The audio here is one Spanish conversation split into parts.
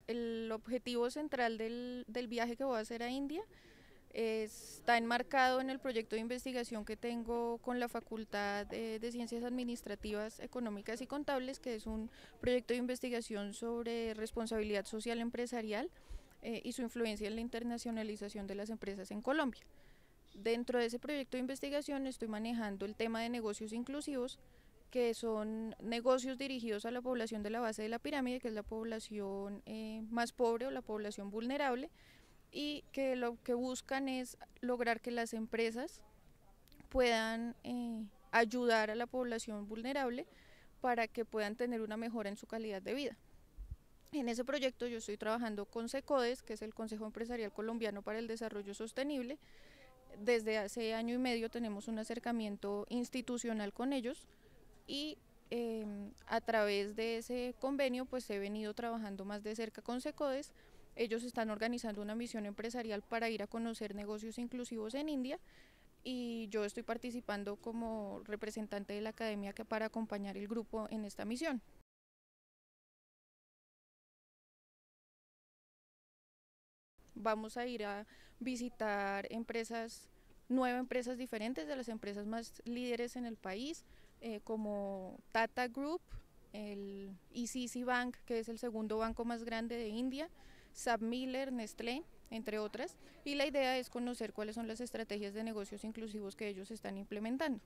el objetivo central del viaje que voy a hacer a India está enmarcado en el proyecto de investigación que tengo con la Facultad de Ciencias Administrativas, Económicas y Contables, que es un proyecto de investigación sobre responsabilidad social empresarial y su influencia en la internacionalización de las empresas en Colombia. Dentro de ese proyecto de investigación estoy manejando el tema de negocios inclusivos, que son negocios dirigidos a la población de la base de la pirámide, que es la población más pobre o la población vulnerable, y que lo que buscan es lograr que las empresas puedan ayudar a la población vulnerable para que puedan tener una mejora en su calidad de vida. En ese proyecto yo estoy trabajando con SECODES, que es el Consejo Empresarial Colombiano para el Desarrollo Sostenible. Desde hace año y medio tenemos un acercamiento institucional con ellos y a través de ese convenio pues he venido trabajando más de cerca con SECODES. Ellos están organizando una misión empresarial para ir a conocer negocios inclusivos en India y yo estoy participando como representante de la academia para acompañar el grupo en esta misión. Vamos a ir a visitar empresas, 9 empresas diferentes, de las empresas más líderes en el país, como Tata Group, el ICICI Bank, que es el segundo banco más grande de India, SAP Miller, Nestlé, entre otras, y la idea es conocer cuáles son las estrategias de negocios inclusivos que ellos están implementando.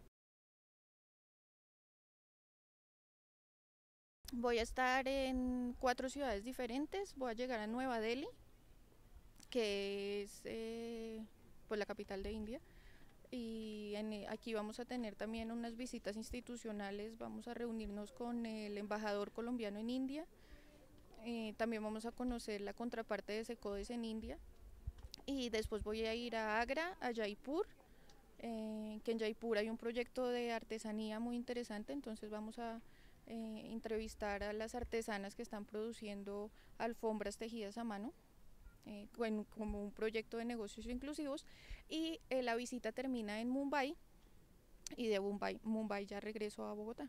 Voy a estar en 4 ciudades diferentes, voy a llegar a Nueva Delhi, que es pues la capital de India, y aquí vamos a tener también unas visitas institucionales, vamos a reunirnos con el embajador colombiano en India, también vamos a conocer la contraparte de SECODES en India y después voy a ir a Agra, a Jaipur, que en Jaipur hay un proyecto de artesanía muy interesante, entonces vamos a entrevistar a las artesanas que están produciendo alfombras tejidas a mano. Como un proyecto de negocios inclusivos y la visita termina en Mumbai y de Mumbai ya regreso a Bogotá.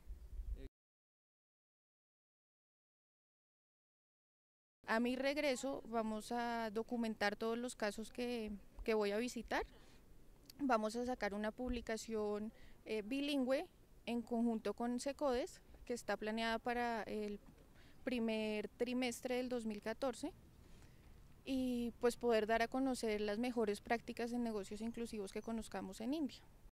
A mi regreso vamos a documentar todos los casos que voy a visitar, vamos a sacar una publicación bilingüe en conjunto con SECODES que está planeada para el primer trimestre del 2014 y pues poder dar a conocer las mejores prácticas en negocios inclusivos que conozcamos en India.